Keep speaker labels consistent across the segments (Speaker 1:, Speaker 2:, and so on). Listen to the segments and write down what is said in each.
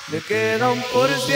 Speaker 1: Me queda 1%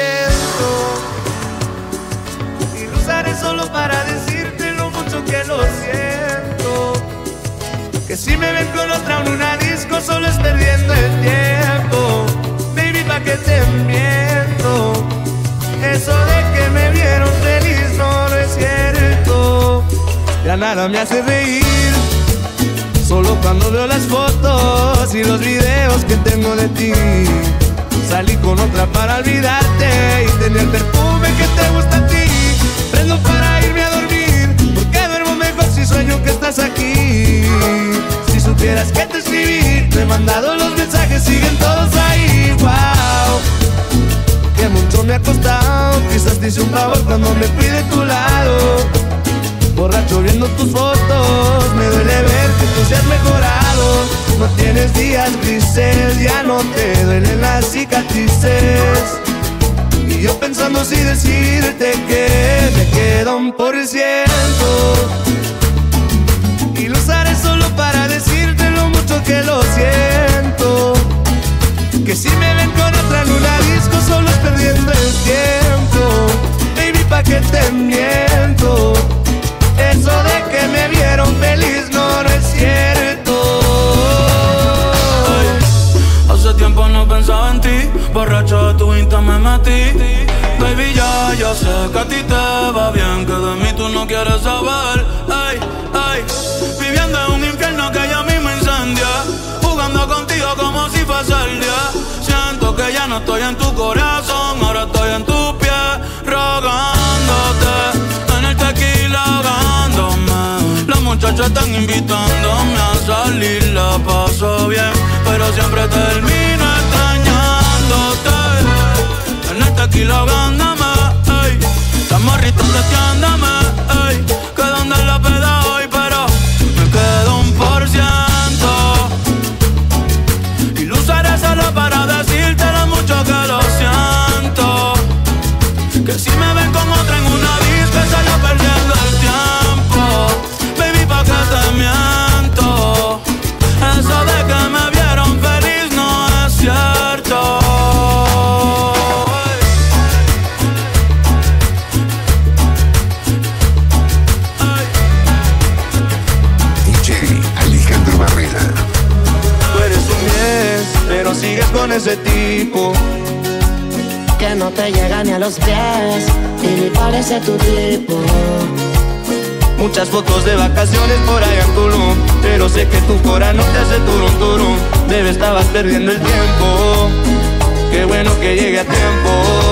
Speaker 1: y lo usaré solo para decirte lo mucho que lo siento. Que si me ven con otra en una disco solo es perdiendo el tiempo. Baby, ¿pa' qué te miento? Eso de que me vieron feliz no es cierto. Ya nada me hace reír, solo cuando veo las fotos y los videos que tengo de ti. Salí con otra para olvidarte y tenía el perfume que te gusta a ti. Prendo para irme a dormir, porque duermo mejor si sueño que estás aquí. Si supieras que te escribí, te he mandado los mensajes, siguen todos ahí. Wow, que mucho me ha costado, quizás te hice un favor cuando me fui de tu lado. Borracho viendo tus fotos, me duele ver que tú seas mejorado. No tienes días grises, ya no te duelen las cicatrices. Y yo pensando si decirte que me queda 1% y lo usaré solo para decirte lo mucho que lo siento. Que si me ven con otra en una disco solo es perdiendo el tiempo. Baby, ¿pa' qué te miento? Eso de que me vieron feliz no es cierto.
Speaker 2: Hace tiempo no pensaba en ti, borracho de tu Insta me metí. Baby, ya sé que a ti te va bien, que de mí tú no quieres saber. Ay, ay, viviendo en un infierno que ya mismo incendia, jugando contigo como si fuese el día. Siento que ya no estoy en tu corazón, ahora estoy en tu pie, rogándote. En el tequila ahogándome, las muchachas están invitándome a salir, la paso bien, pero siempre termino extrañándote. En el tequila ahogándome, ey, las morritas testeándome, ey, que donde la peda hoy, pero me quedo 1% y lo usaré solo para decirte lo mucho que lo siento. Que si me ven con otra en una disco solo perdiendo el tiempo. Baby, ¿pa' qué te miento? Eso de que me vieron feliz no es cierto.
Speaker 3: DJ Alejandro Barrera.
Speaker 1: Tú eres un 10, pero sigues con ese tipo
Speaker 4: que no te llega ni a los pies y ni parece tu tipo.
Speaker 1: Muchas fotos de vacaciones por allá en Tulum, pero sé que tu cora no te hace turum turum. Bebé, estabas perdiendo el tiempo, qué bueno que llegue a tiempo.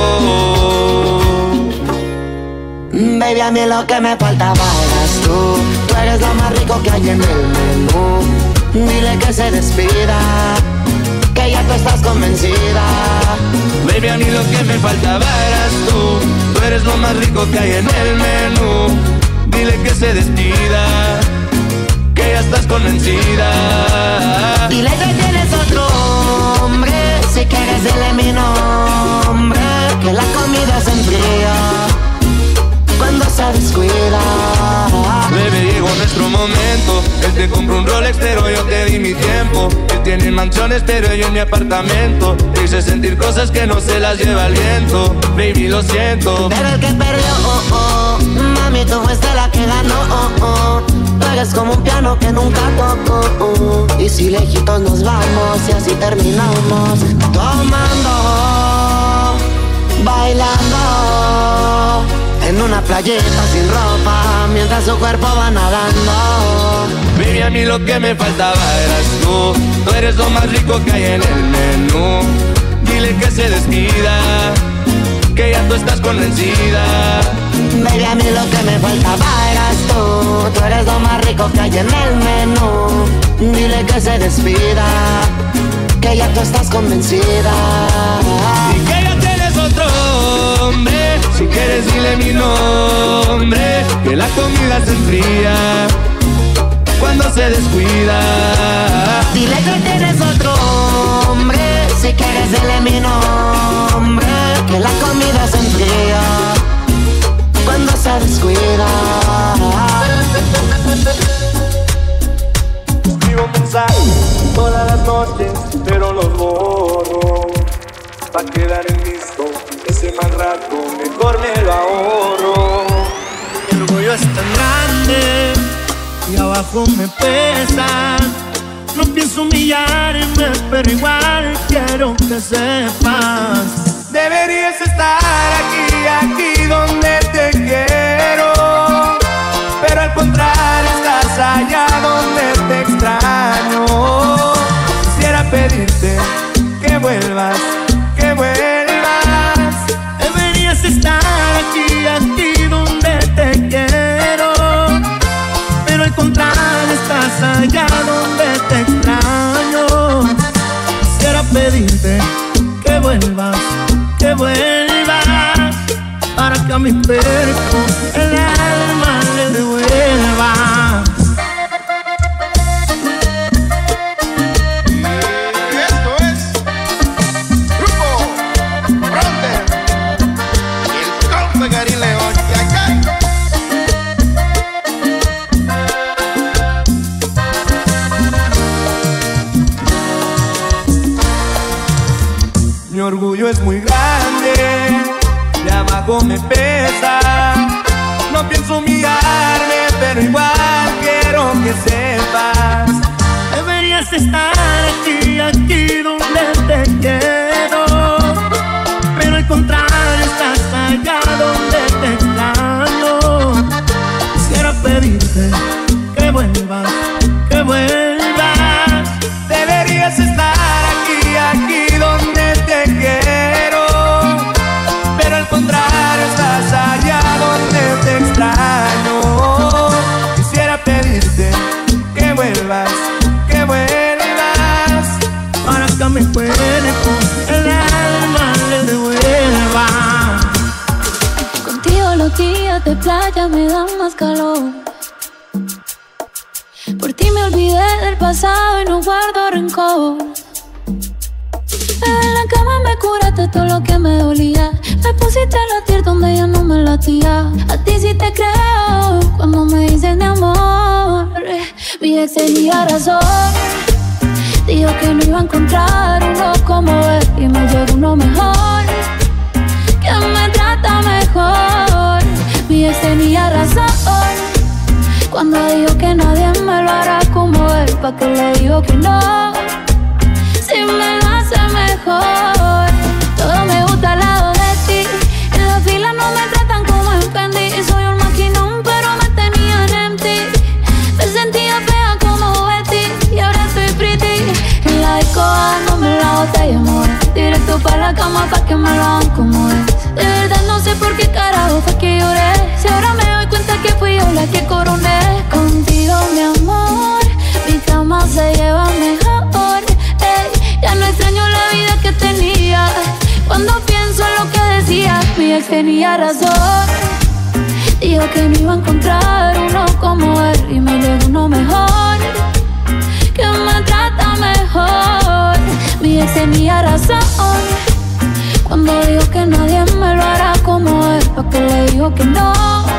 Speaker 4: Baby, a mí lo que me faltaba eras tú. Tú eres lo más rico que hay en el menú. Dile que se despida, que ya tú estás convencida.
Speaker 1: Baby, a mí lo que me faltaba eras tú. Tú eres lo más rico que hay en el menú. Dile que se despida, que ya estás convencida.
Speaker 4: Dile que tienes otro hombre, si quieres dile mi nombre. Que la comida se enfría cuando se descuida.
Speaker 1: Bebé, llegó nuestro momento. Él te compró un Rolex, pero yo te di mi tiempo. Él tiene mansiones, pero yo en mi apartamento. Te hice sentir cosas que no se las lleva el viento. Baby, lo siento.
Speaker 4: Pero el que perdió, mami, tú fuiste la que ganó, Tú eres como un piano que nunca tocó, Y si lejitos nos vamos y así terminamos, tomando, bailando en una playita sin ropa, mientras su cuerpo va nadando.
Speaker 1: Baby, a mí lo que me faltaba eras tú. Tú eres lo más rico que hay en el menú. Dile que se despida, que ya tú estás convencida.
Speaker 4: Baby, a mí lo que me faltaba eras tú. Tú eres lo más rico que hay en el menú. Dile que se despida, que ya tú estás convencida.
Speaker 1: Y que ya tienes otro hombre, si quieres dile mi nombre. Que la comida se enfría cuando se descuida.
Speaker 4: Dile que tienes otro hombre, si quieres dile mi nombre. Que la comida se enfría cuando se descuida.
Speaker 1: Escribo mensajes todas las noches, pero los borro, pa' quedar en visto. Ese mal rato mejor me lo ahorro.
Speaker 5: Mi orgullo es tan grande y abajo me pesa. No pienso humillarme, pero igual quiero que sepas.
Speaker 1: Deberías estar aquí donde te quiero, pero al contrario estás allá donde te extraño. Quisiera pedirte que vuelvas, que vuelvas.
Speaker 5: Deberías estar aquí donde te quiero, pero al contrario estás allá donde te extraño. Quisiera pedirte que vuelvas, para que a mi cuerpo el alma le devuelva.
Speaker 1: Y esto es Grupo Fronter y el Compa Gary León. Mi orgullo es muy grande, de abajo me pesa. No pienso humillarme, pero igual quiero que sepas.
Speaker 5: Deberías estar aquí donde te quiero, pero al contrario estás allá donde te extraño. Quisiera pedirte que vuelvas, que vuelvas.
Speaker 1: Deberías estar aquí donde te quiero, pero al contrario estás allá donde te extraño. Quisiera pedirte que vuelvas,
Speaker 5: para que a mi cuerpo el alma le devuelva.
Speaker 6: Contigo los días de playa me dan más calor. Por ti me olvidé del pasado y no guardo rencor. En la cama me curaste todo lo que me dolía. Me pusiste a latir donde ya no me latía. A ti sí te creo cuando me dices de amor. Mi ex tenía razón. Dijo que no iba a encontrar uno como él, y me llegó uno mejor, que me trata mejor. Mi ex tenía razón cuando dijo que nadie me lo hará como él. ¿Pa' qué le digo que no? Si me lo hace mejor. Todo me gusta al lado de ti. En la fila no me tratan como en Fendi. Soy un maquinón pero me tenían empty. Me sentía fea como Betty y ahora estoy pretty. En la disco dándome la botella, amor. Directo pa' la cama pa' que me lo hagan como es. De verdad no sé por qué carajo fue que lloré. Si ahora me doy cuenta que fui yo la que coroné. Contigo mi amor, mi cama se lleva mejor. Ya no extraño la vida que tenía. Cuando pienso en lo que decía, mi ex tenía razón. Dijo que no iba a encontrar uno como él, y me llegó uno mejor, que me trata mejor. Mi ex tenía razón cuando dijo que nadie me lo hará como él. ¿Pa' qué le digo que no?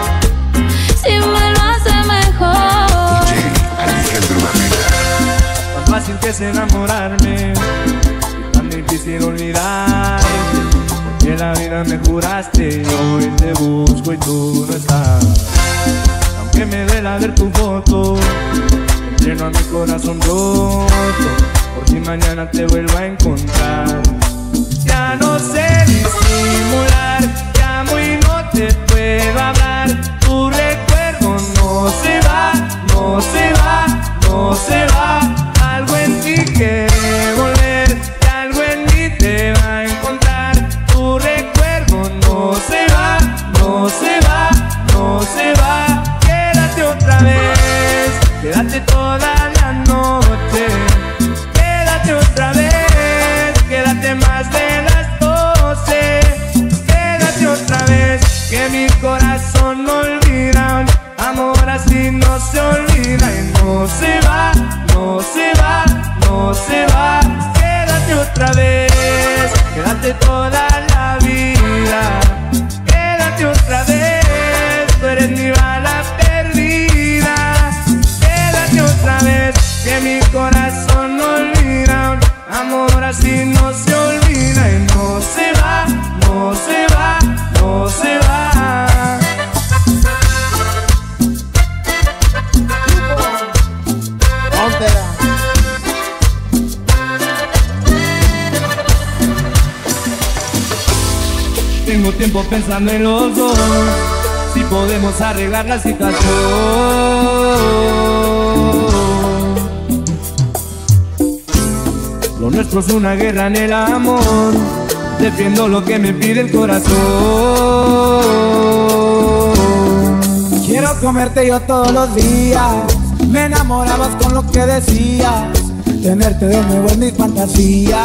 Speaker 6: Si me lo hace mejor.
Speaker 3: DJ Alejandro Barrera.
Speaker 1: Tan fácil que es enamorarme, tan difícil olvidar. Porque la vida me juraste, hoy te busco y tú no estás. Aunque me duela ver tu foto, lleno a mi corazón roto. Por si mañana te vuelvo a encontrar. Ya no sé disimular, llamo y no te puedo hablar. Tu recuerdo no se va, no se va, no se va. Algo en ti quiere volver, y algo en mí te va a encontrar. Tu recuerdo no se va, no se va, no se va. Quédate otra vez, quédate toda la noche. Quédate otra vez, quédate más de las 12. Quédate otra vez, que mi corazón no olvida. Amor así no se olvida y no se va, no se va, no se va. Quédate otra vez, quédate toda la vida. Quédate otra vez, tú eres mi bala perdida. Quédate otra vez, que mi corazón no olvida. Amor así no se olvida y no se mismo tiempo pensando en los dos, si podemos arreglar la situación. Lo nuestro es una guerra en el amor, defiendo lo que me pide el corazón.
Speaker 7: Quiero comerte yo todos los días, me enamorabas con lo que decías, tenerte de nuevo en mis fantasías.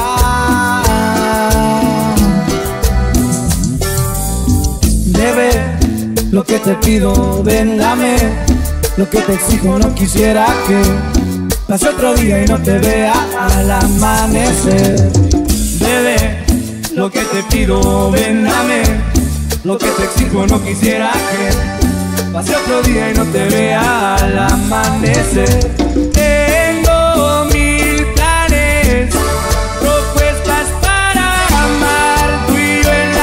Speaker 7: Bebé, lo que te pido, ven, dame. Lo que te exijo, no quisiera que pase otro día y no te vea al amanecer.
Speaker 1: Bebé, lo que te pido, ven, dame. Lo que te exijo, no quisiera que pase otro día y no te vea al amanecer. Tengo 1000 planes, propuestas para amar, tú y yo en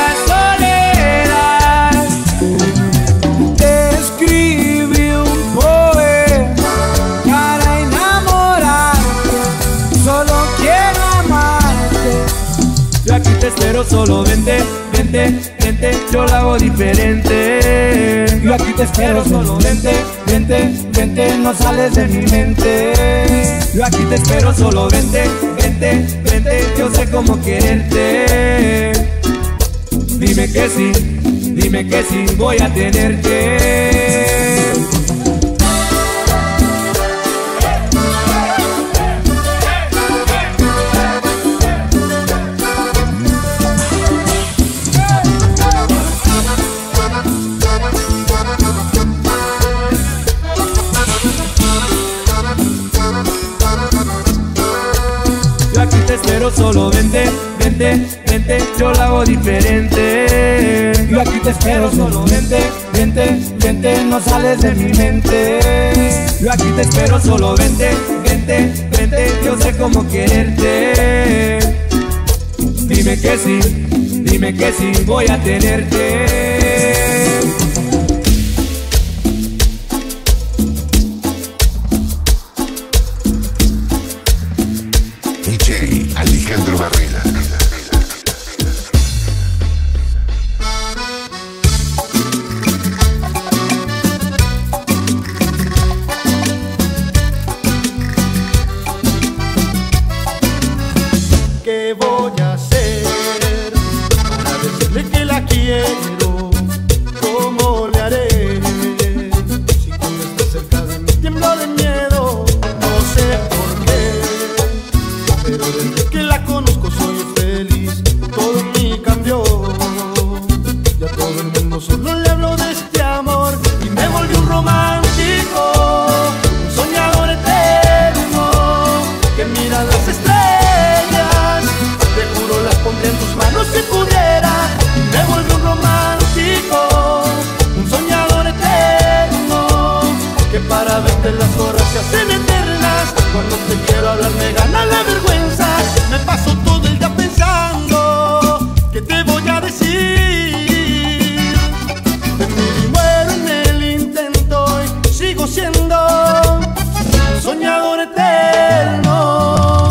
Speaker 1: la soledad.
Speaker 7: Te escribí un poema para enamorarte, solo quiero amarte.
Speaker 1: Yo aquí te espero, solo vente, vente, vente, yo lo hago diferente.
Speaker 7: Yo aquí te espero, solo vente, vente, vente, no sales de mi mente.
Speaker 1: Yo aquí te espero, solo vente, vente, vente, yo sé cómo quererte. Dime que sí, voy a tenerte. Yo aquí te espero, solo vente, vente, vente, yo lo hago diferente.
Speaker 7: Yo aquí te espero, solo vente, vente, vente, no sales de mi mente.
Speaker 1: Yo aquí te espero, solo vente, vente, vente, yo sé cómo quererte. Dime que sí, voy a tenerte.
Speaker 3: DJ Alejandro Barrera.
Speaker 5: ¿Qué voy a hacer para decirle que la quiero? ¿Cómo le haré? Si cuando está cerca de mí tiemblo de miedo, no sé por qué, pero desde que la conozco soy feliz, todo en mí cambió. Ya todo el mundo solo le hablo de este amor y me volví un romántico, un soñador eterno que mira las estrellas. Te juro las pondré en tus manos si pudiera. Y me vuelve un romántico, un soñador eterno, que para verte las horas se hacen eternas. Cuando te quiero hablar me gana la vergüenza. Me paso todo el día pensando ¿qué te voy a decir? De mí muero en el intento y sigo siendo un soñador eterno.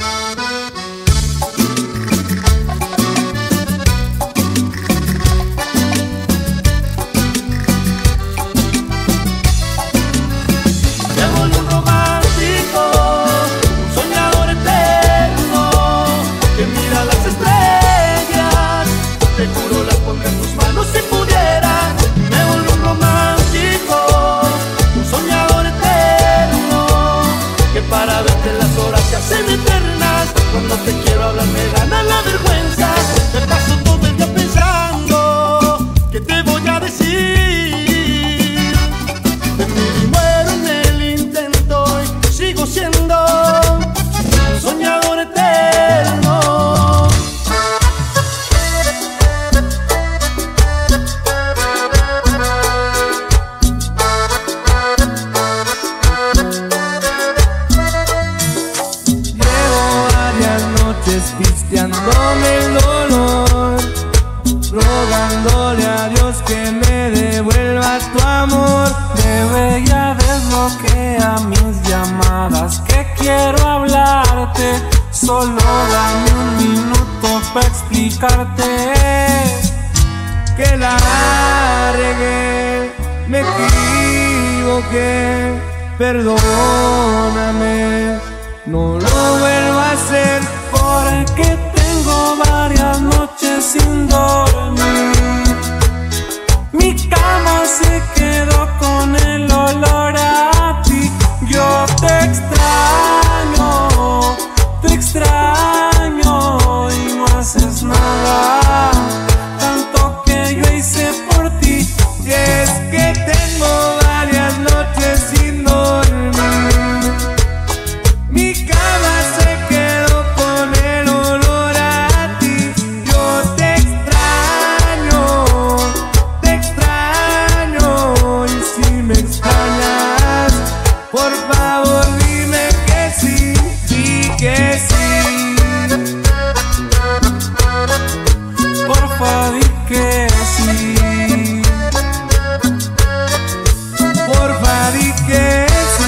Speaker 5: Cuando te quiero hablar me gana la vergüenza. Me paso todo el día pensando ¿qué te voy a decir? De mí muero en el intento y sigo siendo un soñador eterno.
Speaker 1: Pisteándome el dolor, rogándole a Dios que me devuelva tu amor.
Speaker 8: Bebé, ya desbloquea mis llamadas, que quiero hablarte. Solo dame un minuto para explicarte
Speaker 1: que la regué, me equivoqué, perdóname, no lo vuelvo a hacer.
Speaker 8: Porque tengo varias noches sin dormir, mi cama se quedó con el olor a ti. Yo te extraño y no haces nada, tanto que yo hice por ti.
Speaker 1: Y es que tengo varias noches sin dormir, mi cama se quedó con el olor a ti. Yo te extraño, y si me extrañas, por favor dime que sí, di que sí.
Speaker 8: Porfa, di que sí.
Speaker 1: Porfa, di que sí.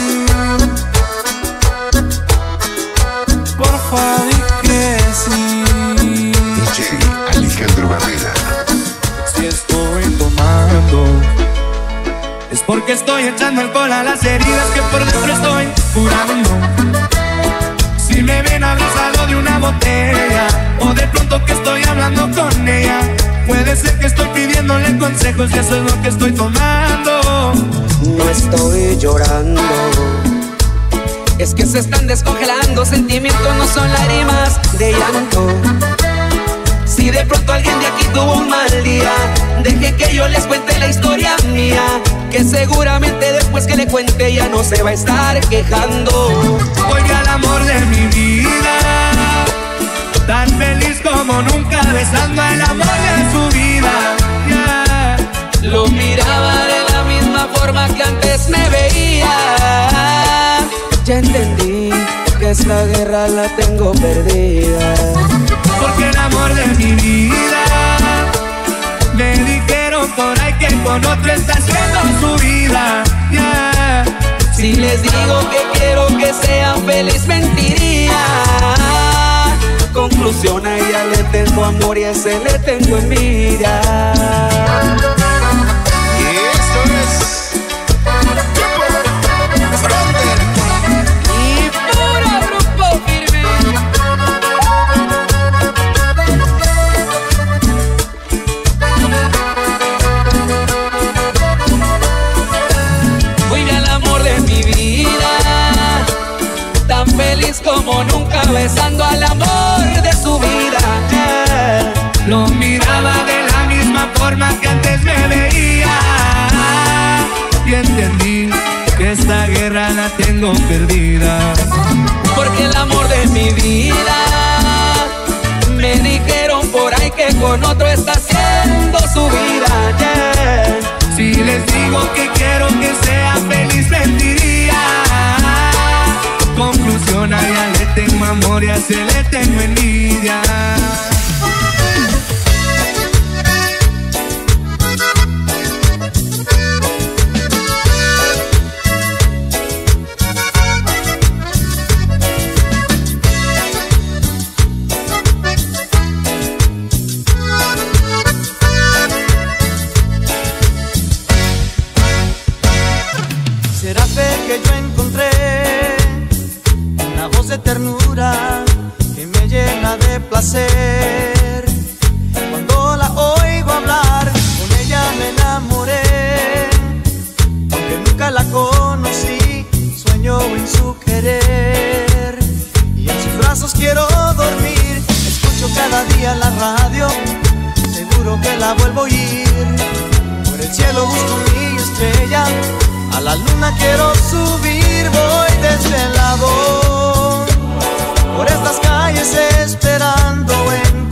Speaker 8: Porfa, di que sí.
Speaker 3: DJ Alejandro Barrera.
Speaker 1: Si estoy tomando, es porque estoy echando alcohol a las heridas que por dentro estoy curando. Si me ven abrazado de una botella, o de pronto que estoy hablando con ella, puede ser que estoy pidiéndole consejos y eso es lo que estoy tomando.
Speaker 9: No estoy llorando, es que se están descongelando. Sentimientos no son lágrimas de llanto. Si de pronto alguien de aquí tuvo un mal día, deje que yo les cuente la historia mía, que seguramente después que le cuente ya no se va a estar quejando.
Speaker 1: Oiga, el amor de mi vida, tan feliz como nunca, besando al amor de su vida. Yeah.
Speaker 9: Lo miraba de la misma forma que antes me veía. Ya entendí que esta guerra la tengo perdida.
Speaker 1: Porque el amor de mi vida, me dijeron por ahí que con otro está haciendo su vida. Yeah.
Speaker 9: Si les digo que quiero que sean felices, mentiría. Conclusión, a ella le tengo amor y a ese le tengo envidia.
Speaker 3: Y esto es Fronter.
Speaker 9: Y puro grupo firme. Oiga, el amor de mi vida, tan feliz como nunca, besando al amor de su vida.
Speaker 1: Lo miraba de la misma forma que antes me veía, y entendí que esta guerra la tengo perdida.
Speaker 9: Porque el amor de mi vida, me dijeron por ahí que con otro está haciendo su vida. Yeah.
Speaker 1: Si les digo que quiero que sea feliz, mentiría. Conclusión, a ella le tengo amor y a ese le tengo envidia.
Speaker 5: Será fe que yo encontré una voz de ternura que me llena de placer. Cuando la oigo hablar, con ella me enamoré. Aunque nunca la conocí, sueño en su querer. Y en sus brazos quiero dormir. Escucho cada día la radio, seguro que la vuelvo a oír. Por el cielo busco mi estrella, a la luna quiero subir, voy desvelado por estas calles esperando